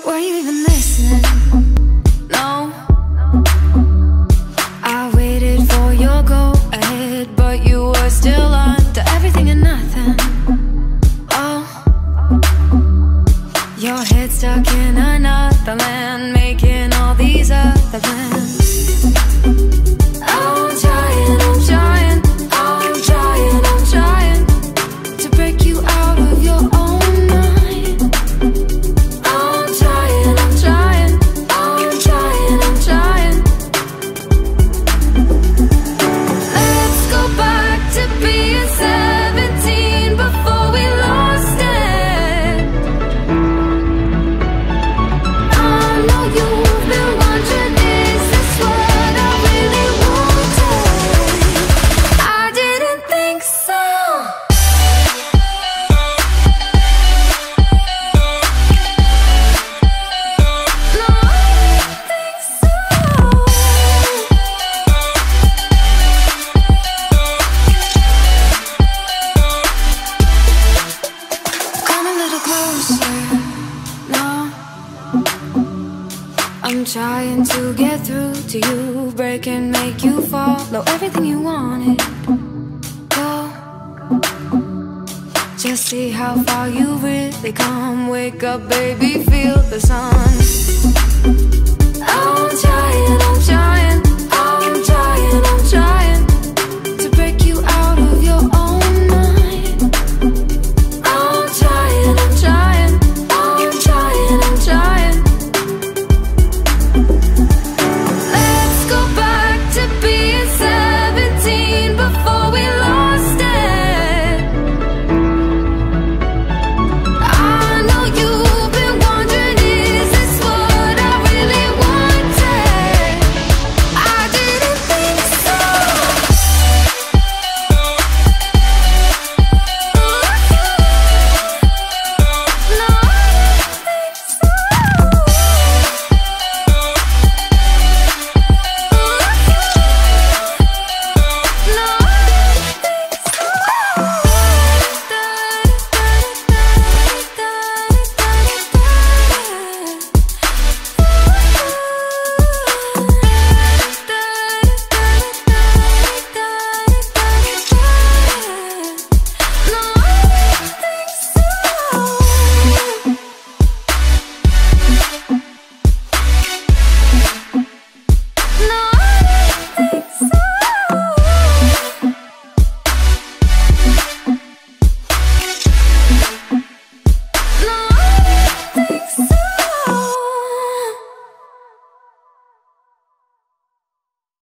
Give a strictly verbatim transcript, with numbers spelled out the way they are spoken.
Were you even listening? No. I waited for your go ahead, but you were still on to everything and nothing. Oh, your head stuck in another land, making all these other plans. I'm trying, I'm trying, I'm trying, I'm trying to break you out of your own mind. I'm trying, I'm trying, I'm trying, I'm trying. Let's go back to being seventeen before we lost it. I know you've been wondering, is this what I really wanted? I didn't think so. No, I didn't think so. Come a little closer, no. I'm trying to get through to you, break and make you follow everything you wanted. Go, just see how far you really come. Wake up, baby, feel the sun. I'm trying, I'm trying.